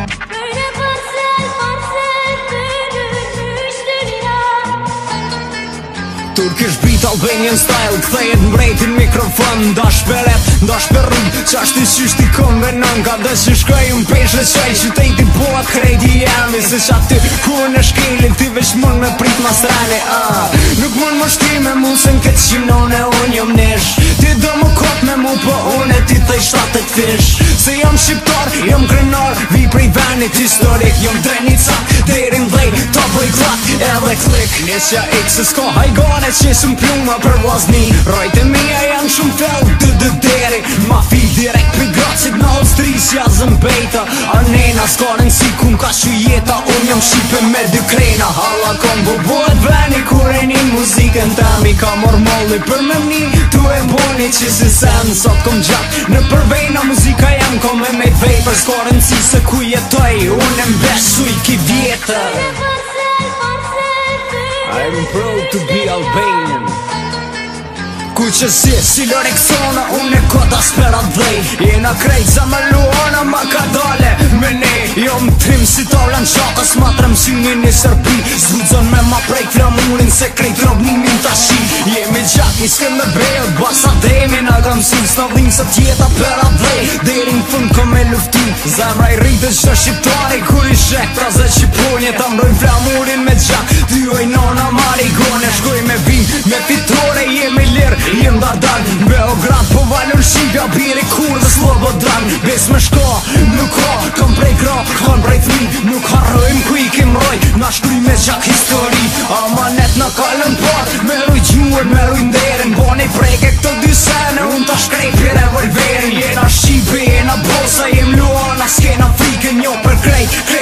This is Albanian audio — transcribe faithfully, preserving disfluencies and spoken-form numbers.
Turkish beat Albanian style, kthejet mbrejtin mikrofon. Ndash për rap, ndash për rrug, qasht i qysht i konvenon. Ka dhe që shkoj unë pesh dhe qaj, qyteti boat krejti jemi. Se që aty ku në shkelin, ti veç mund me prit masrani uh. Nuk mund më shti me mu se n'ket qimnone unë jom nesh. Ti do më kot me mu, po unë e ti thej shtatet fish. Se jom shqiptar, jom krenar, vi prej venit historik. Jom drenicak, derin dhej, ta bëj klak, edhe klik. Nesja x se s'ka hajgane që sëm pluma për vazni. Rojtë e mija janë shumë fel, dë dë deri. Ma fi direkt për gracit në Austris, jazën bejta. Arnena s'karen si kum ka shu jeta, unë jom shqipe me dy krena. Halla kom bo bohet veni, kur e një muzikën temi. Ka mor molli për me mni, tu e boni që si sen. Sot kom gjak, në përvejna muzika jam kom e me vej. Për s'karen si se ku jetoj, unë e mbeshu i ki vjetër. I'm proud to be Albanian. Ku që si, si Lorexona, unë e kota spera dhej. Jena krejt za më luona, ma ka dale me ne. Jo më trim si tavlan qakas, ma trem synin një sërpi. Zbudzon me ma prej flamurin, se krejt robnimin tashi. Jemi gjak, i s'ke me bejt, basa demi. Na kam sin, s'na dhim se tjeta pera dhej. Deri në fund kom me luftu, zemra i rritë qdo shqiptari. Kur i shek, fraze qipronje, ta mbrojnë flamurin me gjak. Ty oj nona marigone, shkoj me vin, me fitore, jemi lirë. Jem dardan, Beograd po valur Shqipja, biri kur dhe Slobodan. Bes me shko, nuk ka, kom prej gra, kom prej thmi. Nuk harrojm ku i kem roj, na shkruj me gjak histori. Amanet na kalën par, me ruj gjuër, me ruj nderin. Boni preke këto dy sene, unë ta shkrej për revolverin. Jena Shqipe, jena bosa, jem luana, s'kena frikën jo për krejt.